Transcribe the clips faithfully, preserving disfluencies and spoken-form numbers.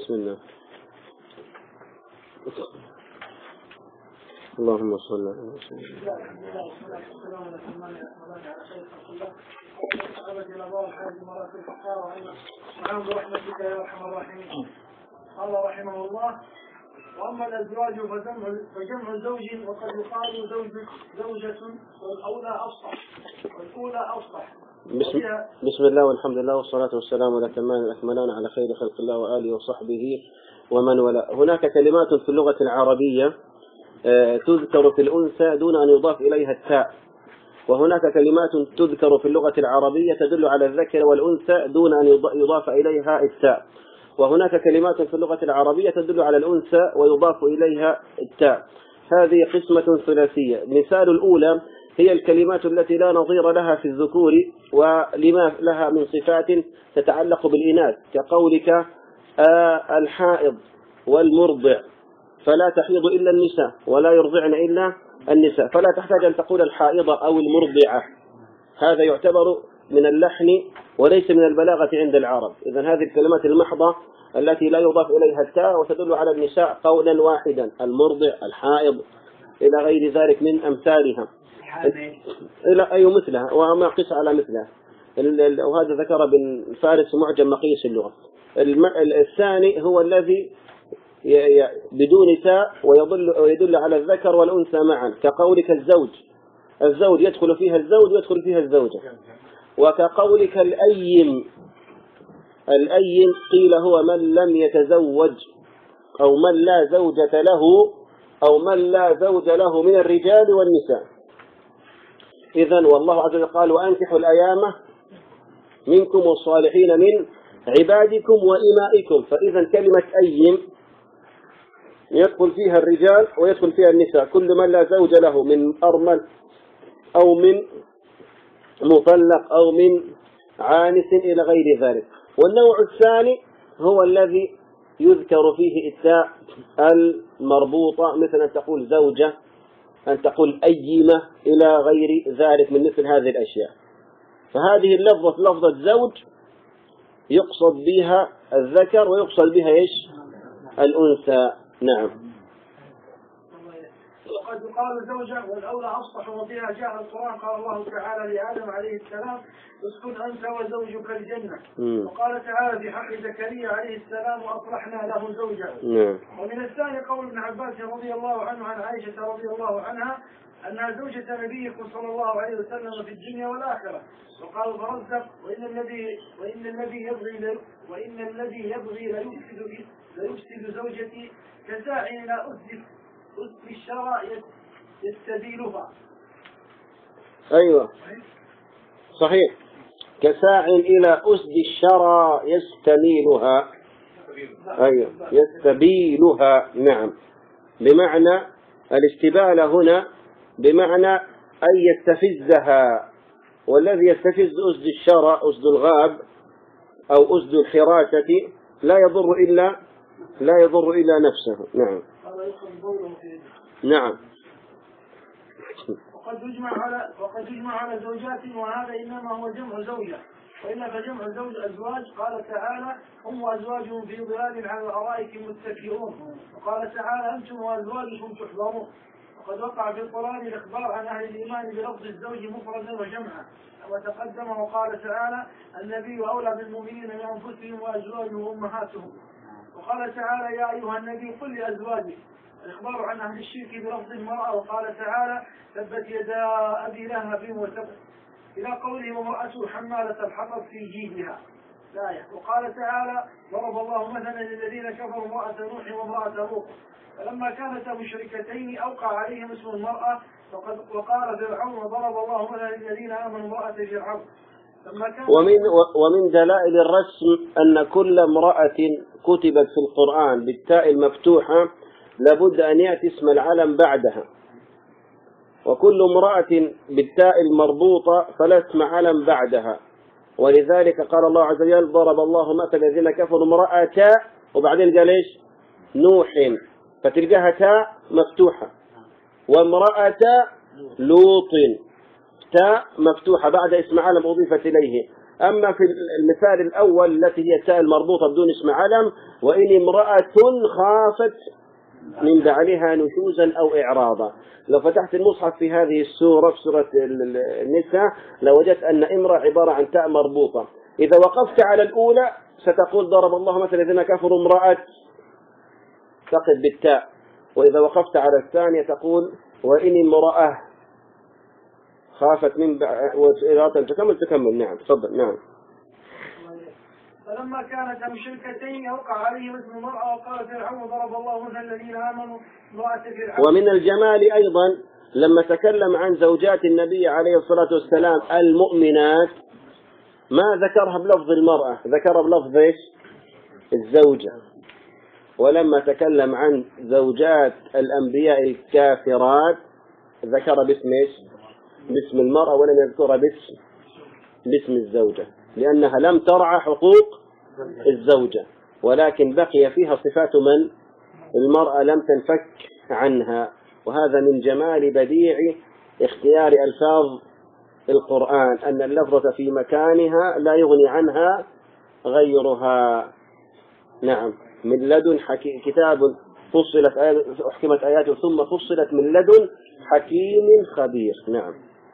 بسم الله. اللهم صل على سيدنا محمد برحمتك يا ارحم الراحمين. قال رحمه الله: واما الازواج فجمع زوج، وقد يقال زوج زوجة، والاولى افصح والاولى افصح. بسم, بسم الله والحمد لله والصلاة والسلام على الأتمان الأكملان على خير خلق الله وآله وصحبه ومن ولا. هناك كلمات في اللغة العربية تذكر في الأنثى دون أن يضاف إليها التاء، وهناك كلمات تذكر في اللغة العربية تدل على الذكر والأنثى دون أن يضاف إليها التاء، وهناك كلمات في اللغة العربية تدل على الأنثى ويضاف إليها التاء. هذه قسمة ثلاثية. مثال الأولى هي الكلمات التي لا نظير لها في الذكور ولما لها من صفات تتعلق بالإناث، كقولك آه الحائض والمرضع، فلا تحيض إلا النساء ولا يرضعن إلا النساء، فلا تحتاج أن تقول الحائضة أو المرضعة. هذا يعتبر من اللحن وليس من البلاغة عند العرب. إذن هذه الكلمات المحضة التي لا يضاف إليها التاء وتدل على النساء قولا واحدا: المرضع، الحائض، إلى غير ذلك من أمثالها، إلى أي مثلها وما قس على مثلها. وهذا ذكر ابن فارس معجم مقيس اللغة. الثاني هو الذي بدون تاء ويدل, ويدل على الذكر والأنثى معا، كقولك الزوج، الزوج يدخل فيها الزوج ويدخل فيها الزوجة. وكقولك الأيم، الأيم قيل هو من لم يتزوج أو من لا زوجة له أو من لا زوج له من الرجال والنساء. إذن والله عز وجل قال: وأنكحوا الأيام منكم والصالحين من عبادكم وإمائكم. فإذا كلمة أيم يدخل فيها الرجال ويدخل فيها النساء، كل من لا زوج له من أرمل أو من مطلق أو من عانس إلى غير ذلك. والنوع الثاني هو الذي يذكر فيه التاء المربوطة، مثل أن تقول زوجة، أن تقول أيمة، إلى غير ذلك من مثل هذه الأشياء. فهذه اللفظة لفظة زوج يقصد بها الذكر ويقصد بها إيش؟ الأنثى. نعم. وقد يقال زوجة والأولى أفصح، وفيها جاء القرآن قال الله تعالى لآدم عليه السلام: اسكن أنت وزوجك الجنة. م. وقال تعالى في حق زكريا عليه السلام: وأصلحنا له زوجه. م. ومن الثاني قول ابن عباس رضي الله عنه عن عائشة رضي الله عنها أنها زوجة نبيكم صلى الله عليه وسلم في الدنيا والآخرة. وقال فرزق: وإن الذي وإن الذي يبغي وإن الذي يبغي ليفسد ليفسد زوجتي كساعي إلى أسد أسد الشرى يستبيلها. أيوة صحيح، كساع إلى أسد الشرى يستميلها. أيوة يستبيلها. نعم، بمعنى الاستبالة هنا بمعنى أن يستفزها، والذي يستفز أسد الشرى أسد الغاب أو أسد الحراسة لا يضر إلا لا يضر إلا نفسه. نعم. نعم. وقد يجمع على وقد يجمع على زوجات، وهذا إنما هو جمع زوجة، وإلا فجمع زوج أزواج. قال تعالى: هم وأزواجهم في ظلال على الأرائك متكئون. وقال تعالى: أنتم وأزواجكم تحبرون. وقد وقع في القرآن الإخبار عن أهل الإيمان بلفظ الزوج مفردا وجمعا، وتقدم وقال تعالى: النبي أولى بالمؤمنين من أنفسهم وأزواجهم أمهاتهم. وقال تعالى: يا أيها النبي قل لأزواجك. الإخبار عن أهل الشرك بلفظ المرأة. وقال تعالى: تبت يدا أبي لهب وتب، إلى قوله: وامرأته حمالة الحطب في جيدها. وقال تعالى: ضرب الله مثلا للذين كفروا امرأة نوح وامرأة لوط، فلما كانتا مشركتين أوقع عليهم اسم المرأة. وقال فرعون: وضرب الله مثلا للذين آمنوا امرأة فرعون. ومن ومن دلائل الرسم أن كل امرأة كتبت في القرآن بالتاء المفتوحة لابد أن يأتي اسم العلم بعدها، وكل امرأة بالتاء المربوطة فلا اسم علم بعدها. ولذلك قال الله عز وجل: ضرب الله مثل الذين كفروا امرأة، وبعدين قال إيش؟ نوح، فتلقاها تاء مفتوحة. وامرأة لوط تاء مفتوحة بعد اسم علم أضيفت إليه. أما في المثال الأول التي هي التاء المربوطة بدون اسم علم، وإن امرأة خافت من بعلها نشوزا أو إعراضا. لو فتحت المصحف في هذه السورة في سورة النساء لوجدت أن امرأة عبارة عن تاء مربوطة. إذا وقفت على الأولى ستقول ضرب الله مثلا الذين كفروا امرأة، تقف بالتاء. وإذا وقفت على الثانية تقول وإن امرأة خافت من بعلها تكمل تكمل. نعم تفضل. نعم. فلما كانت المشركتين أوقع عليهم اسم المرأة وقال فرعون ضرب الله مثلا الذين آمنوا امرأة فرعون. ومن الجمال أيضا لما تكلم عن زوجات النبي عليه الصلاة والسلام المؤمنات ما ذكرها بلفظ المرأة، ذكرها بلفظ ايش؟ الزوجة. ولما تكلم عن زوجات الأنبياء الكافرات ذكر باسم ايش؟ باسم المرأة، ولم يذكرها باسم باسم الزوجة، لأنها لم ترعى حقوق الزوجة، ولكن بقي فيها صفات من؟ المرأة لم تنفك عنها. وهذا من جمال بديع اختيار ألفاظ القرآن، أن اللفظة في مكانها لا يغني عنها غيرها. نعم. من لدن حكي... كتاب فصلت آيات أحكمت آياته ثم فصلت من لدن حكيم خبير. نعم.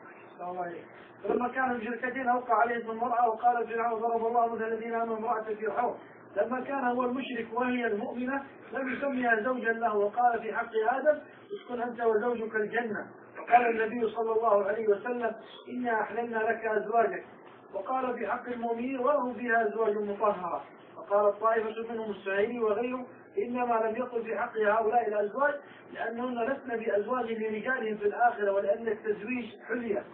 فلما كان المشركتين أوقع عليهم المرأة وقال فرعون ضرب الله مثل الذين آمنوا امرأة فرعون. لما كان هو المشرك وهي المؤمنة لم يسميها زوجا له، وقال في حق آدم اسكن أنت وزوجك الجنة. وقال النبي صلى الله عليه وسلم إنا أحللنا لك أزواجك. وقال في حق المؤمنين وله فيها أزواج مطهرة. وقال الطائفة منهم السعيري وغيره إنما لم يقل في حق هؤلاء الأزواج لأنهن لسن بأزواج لرجالهم في الآخرة، ولأن التزويج حلية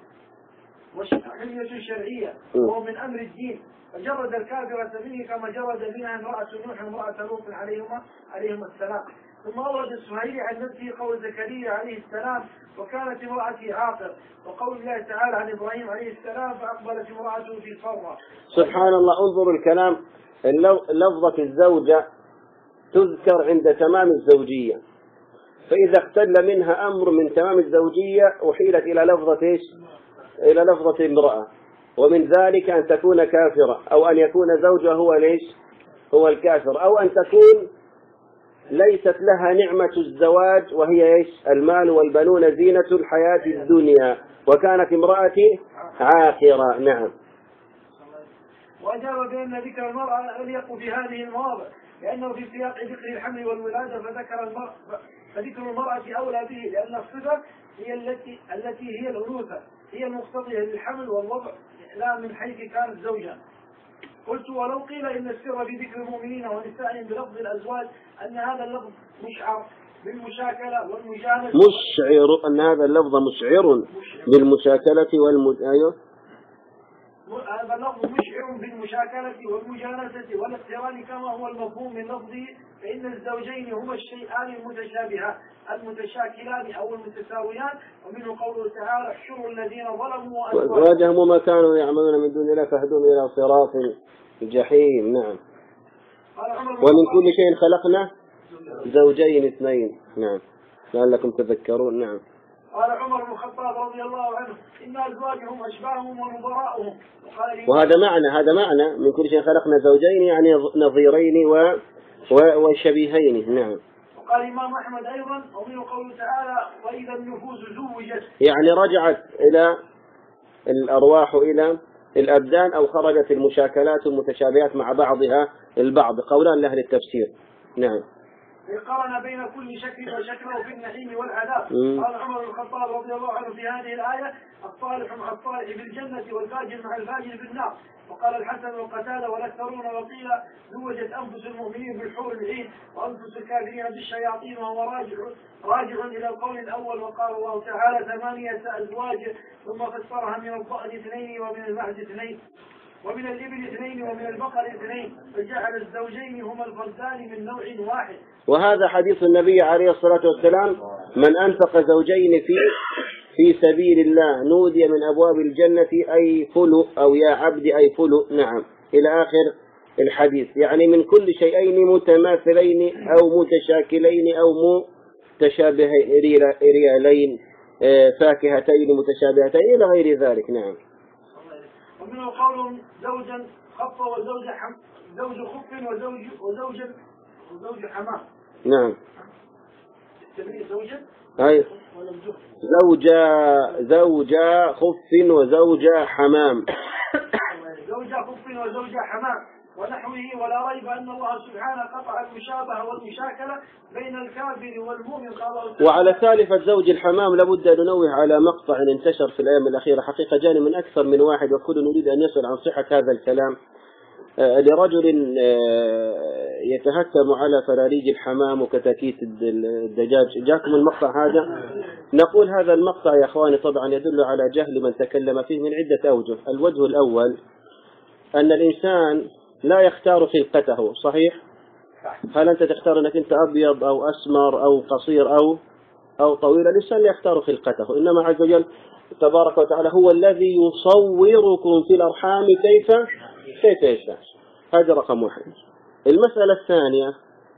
وحلية شرعية وهو من أمر الدين، فجرد الكافرة منه كما جرد منها امرأة نوح وامرأة لوط عليهما عليهما السلام. ثم أورد السهيلي عن نفسه قول زكريا عليه السلام وكانت امرأتي عاقر، وقول الله تعالى عن إبراهيم عليه السلام فأقبلت امرأته في صرة. سبحان الله. انظروا الكلام. لفظة الزوجة تذكر عند تمام الزوجية، فإذا اختل منها أمر من تمام الزوجية أحيلت إلى لفظة إيش؟ إلى لفظة امرأة. ومن ذلك أن تكون كافرة، أو أن يكون زوجها هو ليش؟ هو الكافر، أو أن تكون ليست لها نعمة الزواج وهي إيش؟ المال والبنون زينة الحياة الدنيا، وكانت امرأتي عاقرة. نعم. وأجاب بأن ذكر المرأة أليق في هذه المواضع لأنه في سياق ذكر الحمل والولادة فذكر المرأة، فذكر المرأة أولى به لأن الصفة هي التي التي هي الأنوثة، هي المقتضية للحمل والوضع لا من حيث كانت زوجا. قلت ولو قيل إن السر في ذكر المؤمنين ونسائهم بلفظ الأزواج أن هذا اللفظ مشعر بالمشاكلة والمجانسة. مشعر أن هذا اللفظ مشعر بالمشاكلة والمجانسة. هذا اللفظ مشعر بالمشاكلة والمجانسة والاقتران كما هو المفهوم من لفظه، فإن الزوجين هما الشيئان المتشابهان المتشاكلان أو المتساويان. ومنه قوله تعالى احشروا الذين ظلموا وأزواجهم وما كانوا يعملون من دون الله فاهدوهم إلى صراط الجحيم. نعم. ومن كل شيء خلقنا زوجين اثنين. نعم لعلكم تذكرون. نعم. قال عمر بن الخطاب رضي الله عنه إن أزواجهم أشباههم ونظراؤهم. وهذا معنى هذا معنى من كل شيء خلقنا زوجين يعني نظيرين و... و... وشبيهين. نعم. وقال الإمام أحمد أيضا ومنه قوله تعالى وإذا النفوس زوجت، يعني رجعت إلى الأرواح إلى الأبدان أو خرجت المشاكلات والمتشابهات مع بعضها البعض، قولان لأهل التفسير. نعم. قارن بين كل شكل وشكله في النعيم والعذاب. قال عمر بن الخطاب رضي الله عنه في هذه الآية الصالح مع الصالح في الجنة والفاجر مع الفاجر في النار. وقال الحسن والقتادة والأكثرون وقيل زوجت أنفس المؤمنين بالحور العين وأنفس الكافرين بالشياطين، وهو راجع راجع إلى القول الأول. وقال الله تعالى ثمانية أزواج ثم فسرها من الضأن اثنين ومن المعز اثنين ومن الإبل اثنين ومن البقر اثنين، فجعل الزوجين هما الفردان من نوع واحد. وهذا حديث النبي عليه الصلاة والسلام من أنفق زوجين في في سبيل الله نودي من أبواب الجنة أي فلو أو يا عبد أي فلو. نعم إلى آخر الحديث. يعني من كل شيئين متماثلين أو متشاكلين أو متشابهين ريالين فاكهتين متشابهتين إلى غير ذلك. نعم. ومنه قول زوجا خف وزوج حم زوج خف وزوج وزوجا وزوج حمام. نعم. زوجا أي زوجة زوجة خف وزوجة حمام. زوجة خف وزوجة حمام ونحوه. ولا ريب أن الله سبحانه قطع المشابهة والمشاكلة بين الكافر والمؤمن. وعلى ثالثة زوج الحمام لابد أن ننوه على مقطع انتشر في الأيام الأخيرة، حقيقة جاني من أكثر من واحد وكل نريد أن يسأل عن صحة هذا الكلام. لرجل يتهكم على فراريج الحمام وكتاكيت الدجاج. جاكم المقطع هذا؟ نقول هذا المقطع يا أخواني طبعا يدل على جهل من تكلم فيه من عدة أوجه. الوجه الأول أن الإنسان لا يختار خلقته، صحيح؟ هل أنت تختار أنك أنت أبيض أو أسمر أو قصير أو أو طويل؟ الإنسان لا يختار خلقته، إنما عز وجل تبارك وتعالى هو الذي يصوركم في الأرحام كيف كيف يشاء. هذا رقم واحد. المسألة الثانية،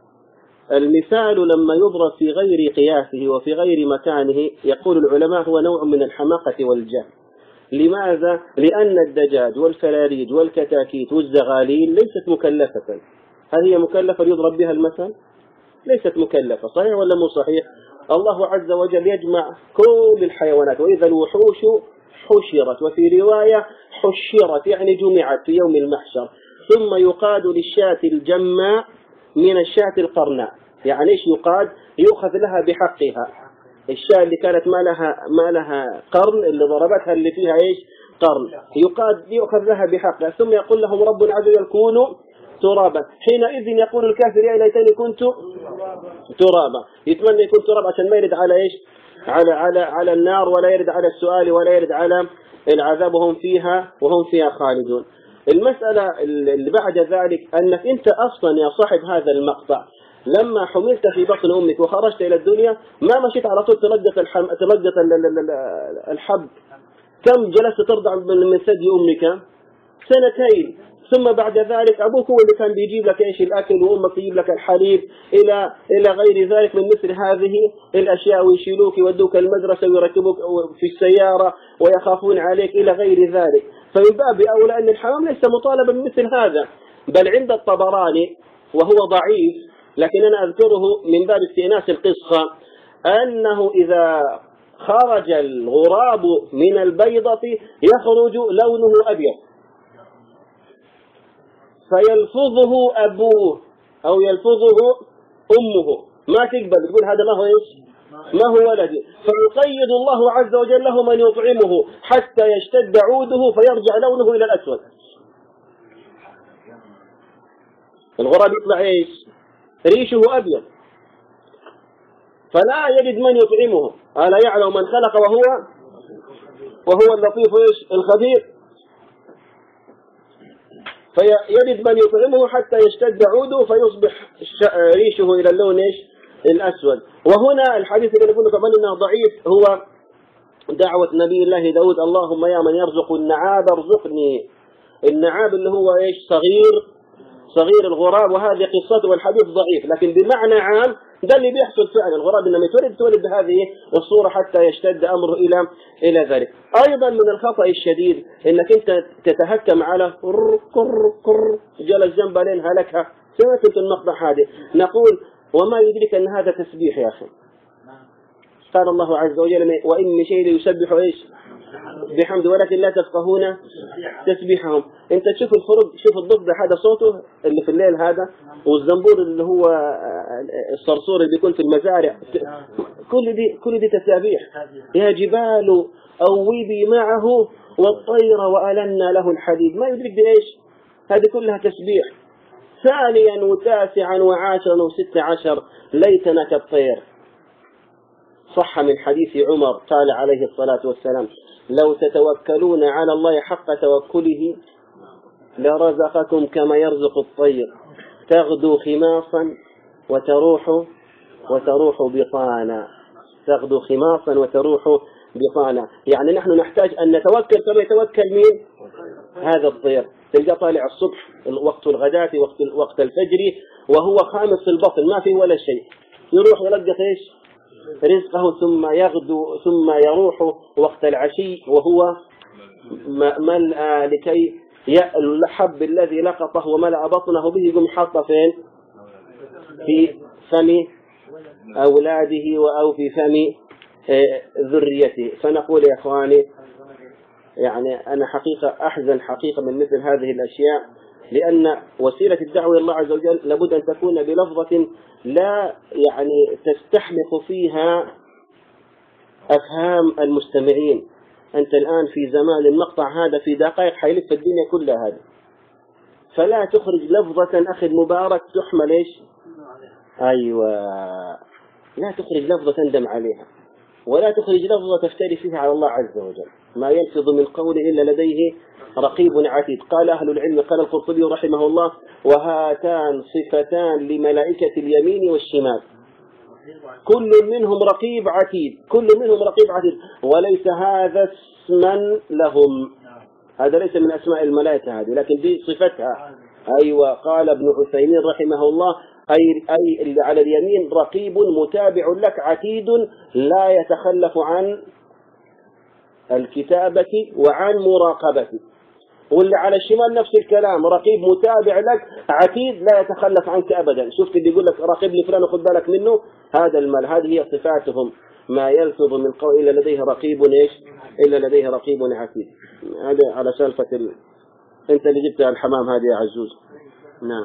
المثال لما يضرب في غير قياسه وفي غير مكانه يقول العلماء هو نوع من الحماقة والجهل. لماذا؟ لأن الدجاج والفراريج والكتاكيت والزغاليل ليست مكلفة. هل هي مكلفة يضرب بها المثل؟ ليست مكلفة، صحيح ولا مو صحيح؟ الله عز وجل يجمع كل الحيوانات، وإذا الوحوش حشرت، وفي رواية حشرت يعني جمعت في يوم المحشر، ثم يقاد للشاة الجماء من الشاة القرناء. يعني إيش يقاد؟ يؤخذ لها بحقها. الشاة اللي كانت ما لها ما لها قرن اللي ضربتها اللي فيها إيش؟ قرن، يقاد يؤخذ لها بحقها، ثم يقول لهم رب عز وجل كونوا ترابا. حينئذ يقول الكافر يا ليتني كنت ترابا، يتمنى يكون تراب عشان ما يرد على إيش؟ على على على النار، ولا يرد على السؤال، ولا يرد على العذاب، وهم فيها وهم فيها خالدون. المسألة اللي بعد ذلك أنك أنت أصلا يا صاحب هذا المقطع لما حملت في بطن أمك وخرجت إلى الدنيا ما مشيت على طول تلقت الحم... تلقت الحب. كم جلست ترضع من ثدي أمك؟ سنتين. ثم بعد ذلك أبوك هو اللي كان بيجيب لك إيش الأكل، وأمك تجيب لك الحليب إلى إلى غير ذلك من مثل هذه الأشياء، ويشيلوك ويودوك المدرسة ويركبوك في السيارة ويخافون عليك إلى غير ذلك. فمن باب أولى أن الحمام ليس مطالبا بمثل هذا. بل عند الطبراني وهو ضعيف لكن أنا أذكره من باب استئناس القصة أنه إذا خرج الغراب من البيضة يخرج لونه أبيض، فيلفظه أبوه أو يلفظه أمه، ما تقبل تقول هذا ما هو إيش؟ ما هو ولدي. فيقيد الله عز وجل له من يطعمه حتى يشتد عوده فيرجع لونه إلى الأسود. الغراب يطلع إيش؟ ريشه أبيض، فلا يجد من يطعمه. ألا يعلم من خلق وهو وهو اللطيف إيش؟ الخبير. فيجد من يطعمه حتى يشتد عوده فيصبح ريشه إلى اللون إيش؟ الأسود. وهنا الحديث اللي نقول لكم أنه ضعيف هو دعوة نبي الله داود اللهم يا من يرزق النعاب ارزقني. النعاب اللي هو إيش؟ صغير صغير الغراب، وهذه قصته والحديث ضعيف، لكن بمعنى عام ده اللي بيحصل فعلا. الغراب إنما يتولد تولد بهذه الصورة حتى يشتد أمره إلى إلى ذلك. أيضا من الخطأ الشديد إنك أنت تتهكم على قر قر قر جلس جنب لين هلكها. سمعت المقطع هذا؟ نقول وما يدرك أن هذا تسبيح يا أخي. قال الله عز وجل وإن من شيء يسبح إيش؟ بحمد ولكن لا تفقهون تسبيحهم. انت تشوف الفرق، شوف الضفدع هذا صوته اللي في الليل هذا، والزنبور اللي هو الصرصور اللي بيكون في المزارع، كل دي كل دي تسابيح. يا جبال أوبي معه والطير وألنا له الحديد. ما يدرك بإيش؟ هذه كلها تسبيح. ثانيا وتاسعا وعاشرا وست عشر ليتنا كالطير. صح من حديث عمر قال عليه الصلاة والسلام لو تتوكلون على الله حق توكله لرزقكم كما يرزق الطير تغدو خماصا وتروح وتروح بطانا. تغدو خماصا وتروح بطانا، يعني نحن نحتاج أن نتوكل كما يتوكل مين؟ هذا الطير. تلقى طالع الصبح وقت الغداة وقت وقت الفجر وهو خامس في البطن ما فيه ولا شيء، يروح يلقى ايش؟ رزقه، ثم يغدو ثم يروح وقت العشي وهو ملأ لكي الحب الذي لقطه وملأ بطنه به يقوم حاطه فين؟ في فم أولاده أو في فم ذريته. فنقول يا إخواني يعني أنا حقيقة أحزن حقيقة من مثل هذه الأشياء، لأن وسيلة الدعوة إلى الله عز وجل لابد أن تكون بلفظة لا يعني تستحلق فيها أفهام المستمعين. أنت الآن في زمان المقطع هذا في دقائق حيلف الدنيا كلها هذا، فلا تخرج لفظة أخي المبارك تحمل إيش؟ أيوة، لا تخرج لفظة تندم عليها، ولا تخرج لفظة تفتري فيها على الله عز وجل. ما يلفظ من قول إلا لديه رقيب عتيد. قال أهل العلم، قال القرطبي رحمه الله: وهاتان صفتان لملائكة اليمين والشمال، كل منهم رقيب عتيد، كل منهم رقيب عتيد، وليس هذا اسما لهم، هذا ليس من أسماء الملائكة هذه، لكن دي صفتها. أيوة، قال ابن عثيمين رحمه الله: أي, أي اللي على اليمين رقيب متابع لك عتيد لا يتخلف عن الكتابة وعن مراقبة. واللي على الشمال نفس الكلام، رقيب متابع لك عتيد لا يتخلف عنك أبدا. شفت اللي يقول لك رقيب لفلان وخذ بالك منه، هذا المال، هذه هي صفاتهم. ما يلفظ من قول إلا لديه رقيب إيش؟ إلا لديه رقيب عتيد. هذا على سالفة ال... أنت اللي جبت الحمام هذه يا عزوز. نعم.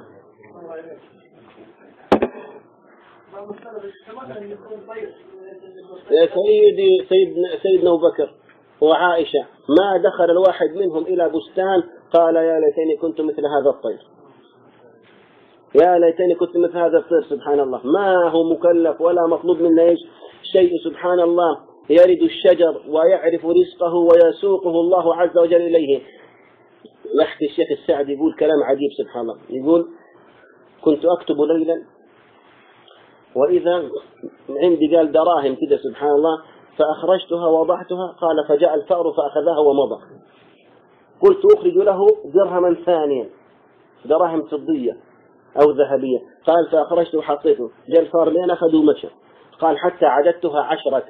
يا سيدي سيدنا, سيدنا أبو بكر وعائشة ما دخل الواحد منهم إلى بستان قال يا ليتني كنت مثل هذا الطير، يا ليتني كنت مثل هذا الطير. سبحان الله، ما هو مكلف ولا مطلوب منه إيش شيء. سبحان الله، يرد الشجر ويعرف رزقه ويسوقه الله عز وجل إليه. يحكي الشيخ السعدي يقول كلام عجيب سبحان الله، يقول: كنت أكتب ليلا وإذا عندي قال دراهم كده سبحان الله، فأخرجتها ووضعتها، قال فجاء الفأر فأخذها ومضى. قلت أخرج له درهما ثانيا، دراهم فضية أو ذهبية، قال فأخرجته وحطيته، جاء الفأر لين أخذوا مشى، قال حتى عددتها عشرة،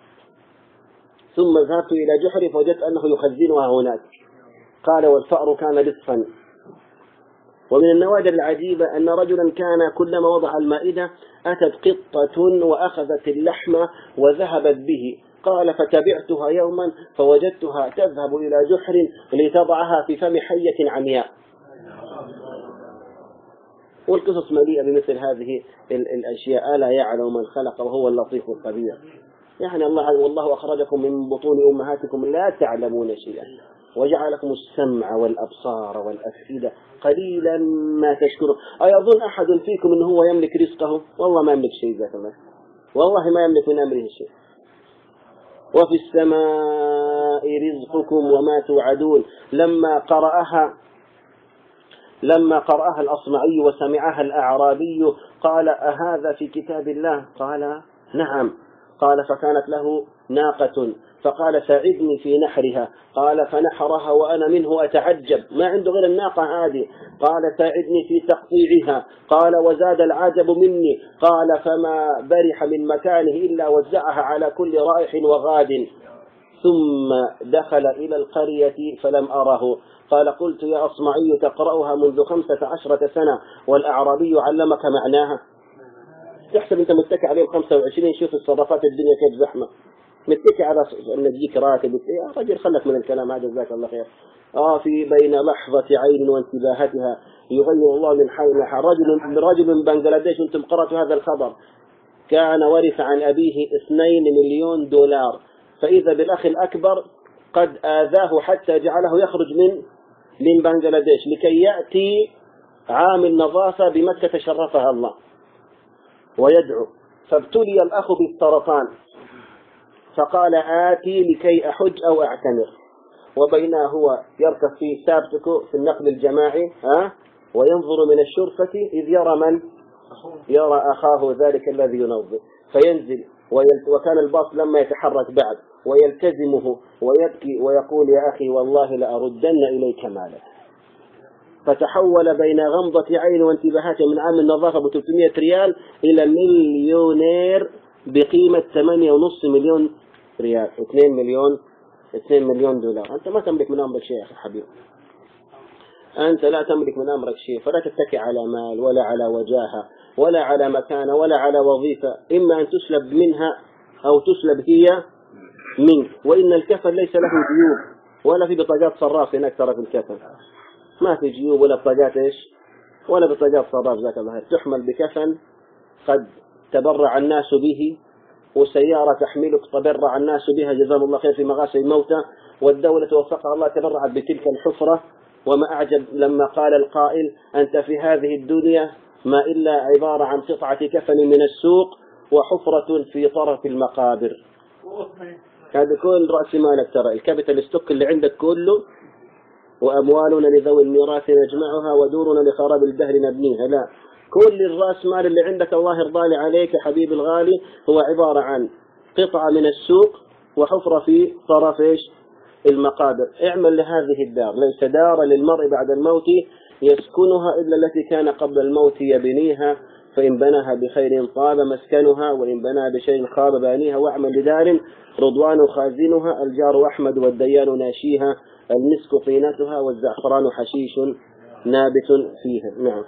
ثم ذهبت إلى جحري فوجدت أنه يخزنها هناك. قال والفأر كان لصفا. ومن النوادر العجيبة أن رجلا كان كلما وضع المائدة أتت قطة وأخذت اللحم وذهبت به. قال فتبعتها يوما فوجدتها تذهب إلى جحر لتضعها في فم حية عمياء. والقصص مليئة بمثل هذه الأشياء. ألا يعلم من خلق وهو اللطيف الخبير. يعني الله والله أخرجكم من بطون أمهاتكم لا تعلمون شيئا وجعلكم السمع والأبصار والأفئدة قليلا ما تشكرون. أيظن أحد فيكم أنه هو يملك رزقه؟ والله ما يملك شيء ذاك الله، والله ما يملك من أمره شيء. وفي السماء رزقكم وما توعدون. لما قرأها لما قرأها الأصمعي وسمعها الأعرابي قال أهذا في كتاب الله؟ قال نعم. قال فكانت له ناقة فقال ساعدني في نحرها. قال فنحرها وأنا منه أتعجب، ما عنده غير الناقة هذه. قال ساعدني في تقطيعها. قال وزاد العجب مني. قال فما برح من مكانه إلا وزعها على كل رائح وغاد. ثم دخل إلى القرية فلم أره. قال قلت يا أصمعي تقرأها منذ خمسة عشرة سنة والأعرابي علمك معناها؟ تحسب أنت متكي عليه خمسة وعشرين، شوف الصرافات الدنيا كيف زحمة، متكي على أن تجيك راتب. يا رجل خلك من الكلام هذا جزاك الله خير. آه في بين لحظة عين وانتباهتها يغير الله من حول رجل رجل من بنغلاديش، أنتم قرأتوا هذا الخبر، كان ورث عن أبيه اثنين مليون دولار، فإذا بالأخ الأكبر قد آذاه حتى جعله يخرج من من بنغلاديش لكي يأتي عام النظافة بمكة شرفها الله ويدعو. فابتلي الأخ بالسرطان فقال آتي لكي أحج أو أعتمر، وبينما هو يركب في سابتكو في النقل الجماعي ها وينظر من الشرفة إذ يرى من يرى أخاه ذلك الذي ينظر فينزل، وكان الباص لما يتحرك بعد ويلتزمه ويبكي ويقول يا أخي والله لأردن إليك مالك. فتحول بين غمضة عين وانتباهات من عام النظافة ب ثلاثمائة ريال إلى مليونير بقيمة ثمانية ونصف مليون ريال، اثنين مليون اثنين مليون دولار، أنت ما تملك من أمرك شيء يا أخي حبيب، أنت لا تملك من أمرك شيء، فلا تتكي على مال ولا على وجاهة ولا على مكانة ولا على وظيفة، إما أن تسلب منها أو تسلب هي منك. وإن الكفن ليس له جيوب ولا في بطاقات صراف هناك ترى في الكفن، ما في جيوب ولا بطاقات إيش ولا بطاقات صراف ذاك الله، تحمل بكفن قد تبرع الناس به، وسيارة تحملك تبرع الناس بها جزاهم الله خير في مغاسل الموتى، والدولة وفقها الله تبرعت بتلك الحفرة. وما أعجب لما قال القائل أنت في هذه الدنيا ما إلا عبارة عن قطعة كفن من السوق وحفرة في طرف المقابر. هذا كل رأس مالك ترى، الكابيتال ستوك اللي عندك كله، وأموالنا لذوي الميراث نجمعها ودورنا لخراب الدهر نبنيها. لا، كل الرأس مال اللي عندك الله يرضى عليك حبيبي الغالي هو عبارة عن قطعة من السوق وحفرة في طرف إيش المقابر. اعمل لهذه الدار، ليس دار للمرء بعد الموت يسكنها إلا التي كان قبل الموت يبنيها، فإن بناها بخير طاب مسكنها وإن بناها بشيء خاب بانيها. واعمل لدار رضوان خازنها الجار أحمد والديان ناشيها، المسك طينتها والزعفران حشيش نابت فيها. نعم.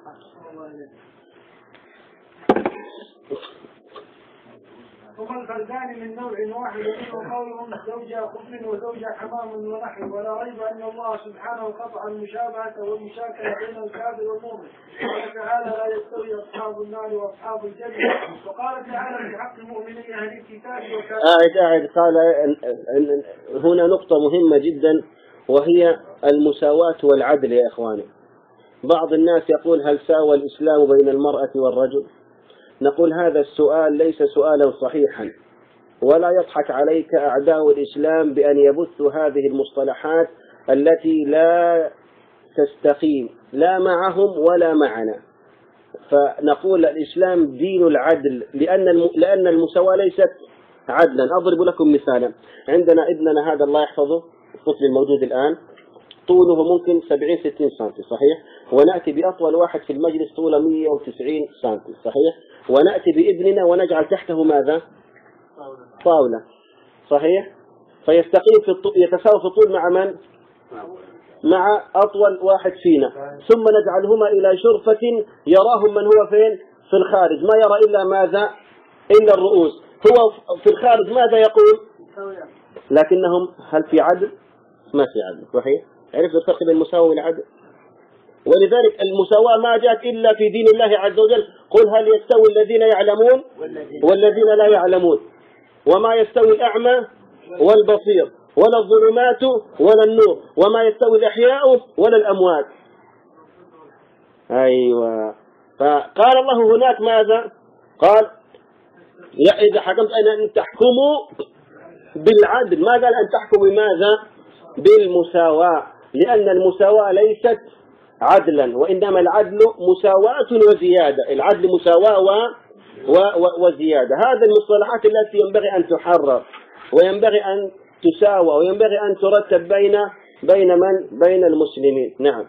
ثم الفردان من نوع واحد منه قولهم زوجة خبز وزوجة حمام ونحو. ولا ريب أن الله سبحانه قطع المشابهة والمشاكلة بين الكافر والمؤمن. قال تعالى لا يستوي أصحاب النار وأصحاب الجنة. وقال تعالى في حق المؤمنين أهل الكتاب وكافر. قاعد قاعد قال هنا نقطة مهمة جدا، وهي المساواة والعدل يا إخواني. بعض الناس يقول هل ساوى الإسلام بين المرأة والرجل؟ نقول هذا السؤال ليس سؤالا صحيحا، ولا يضحك عليك أعداء الإسلام بأن يبثوا هذه المصطلحات التي لا تستقيم لا معهم ولا معنا. فنقول الإسلام دين العدل، لأن لأن المساواة ليست عدلا. أضرب لكم مثالا، عندنا ابننا هذا الله يحفظه الطفل الموجود الآن طوله ممكن سبعين ستين سنتي صحيح، ونأتي بأطول واحد في المجلس طوله مئة وتسعين سنتي صحيح، ونأتي بابننا ونجعل تحته ماذا؟ طاولة صحيح، فيستقيم في الطول، يتساوي في الطول مع من؟ مع أطول واحد فينا، ثم نجعلهما إلى شرفة يراهم من هو فين؟ في الخارج، ما يرى إلا ماذا؟ إلا الرؤوس. هو في الخارج ماذا يقول؟ لكنهم هل في عدل؟ ما في عدل صحيح. عرفت الفرق بين المساواة والعدل؟ ولذلك المساواة ما جاءت إلا في دين الله عز وجل. قل هل يستوي الذين يعلمون والذين لا يعلمون، وما يستوي الأعمى والبصير ولا الظلمات ولا النور، وما يستوي الأحياء ولا الأموات. أيوة، فقال الله هناك ماذا؟ قال يا إذا حكمت أن تحكموا بالعدل. ما قال أن تحكموا بماذا؟ بالمساواة، لأن المساواة ليست عدلا، وإنما العدل مساواة وزيادة. العدل مساواة و... و... وزيادة. هذه المصطلحات التي ينبغي أن تحرر وينبغي أن تساوى وينبغي أن ترتب بين بين من؟ بين المسلمين. نعم.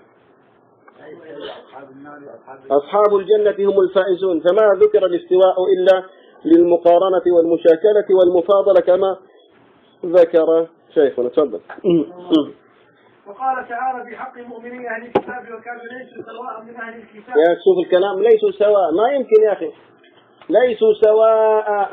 أصحاب الجنة هم الفائزون، فما ذكر الاستواء إلا للمقارنة والمشاكلة والمفاضلة كما ذكر شيخنا. تفضل. وقال تعالى في حق المؤمنين أهل الكتاب والكافرين ليسوا سواء من أهل الكتاب. يا شوف الكلام، ليسوا سواء، ما يمكن يا أخي، ليسوا سواء.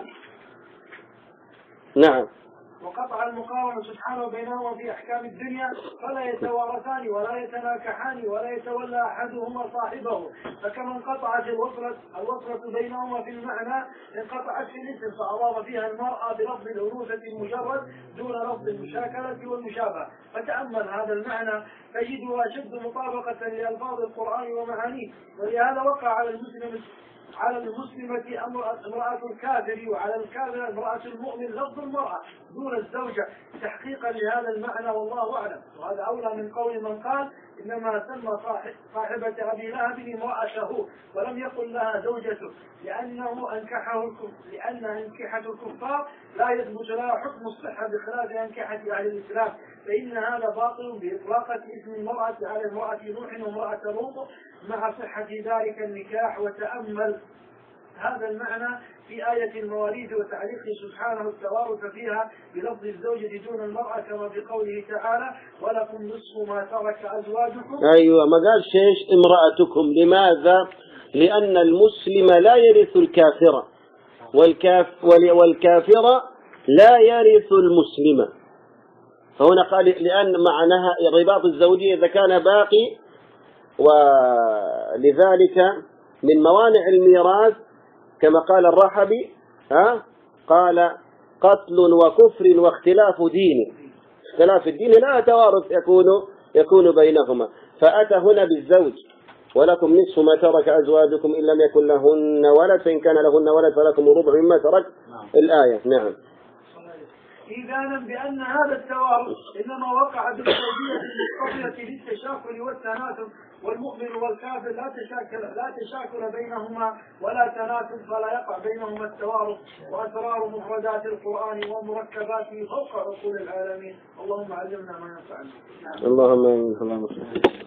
نعم. وقطع المقارنة سبحانه بينهما في أحكام الدنيا، فلا يتوارثان ولا يتناكحان ولا يتولى أحدهما صاحبه. فكما انقطعت الوصلة الوصلة بينهما في المعنى انقطعت في الاسم، فأضاف فيها المرأة بلفظ الأنوثة المجرد دون لفظ المشاكلة والمشابهة. فتأمل هذا المعنى تجده أشد مطابقة لألفاظ القرآن ومعانيه. ولهذا وقع على المسلم على المسلمة امرأة الكافر، وعلى الكافر امرأة المؤمن لفظ المرأة دون الزوجة تحقيقا لهذا المعنى، والله أعلم. وهذا أولى من قول من قال إنما سمى صاحبة أبي لهب امرأته ولم يقل لها زوجته، لأنه أنكحه الكفر، لأن أنكحة الكفار لا يثبت لها حكم الصحة بخلاف أنكحة أهل الإسلام، فإن هذا باطل بإطلاقة اسم المرأة على امرأة نوح وامرأة لوط مع صحة ذلك النكاح. وتأمل هذا المعنى في آية المواليد وتعليقه سبحانه التوارث فيها بلفظ الزوجة دون المرأة كما في قوله تعالى ولكم نصف ما ترك أزواجكم. أيوة ما قال شيش امرأتكم. لماذا؟ لأن المسلم لا يرث الكافر والكاف والكافر لا يرث المسلم. فهنا قال لأن معناها رباط الزوجية إذا كان باقي، ولذلك من موانع الميراث كما قال الرحبي ها قال قتل وكفر واختلاف دين. اختلاف الدين لا توارث يكون يكون بينهما. فأتى هنا بالزوج ولكم نصف ما ترك أزواجكم إن لم يكن لهن ولد فإن كان لهن ولد فلكم ربع مما ترك. الآية. نعم. إذانا بأن هذا التوارث إنما وقع بالزوجية المقتضية للتشاكل والتناسل، والمؤمن والكافر لا تشاكل لا تشاكل بينهما ولا تناسل، فلا يقع بينهما التوارث. وأسرار مفردات القرآن ومركباته فوق عقول العالمين. اللهم علمنا ما ينفعنا. اللهم آمين. اللهم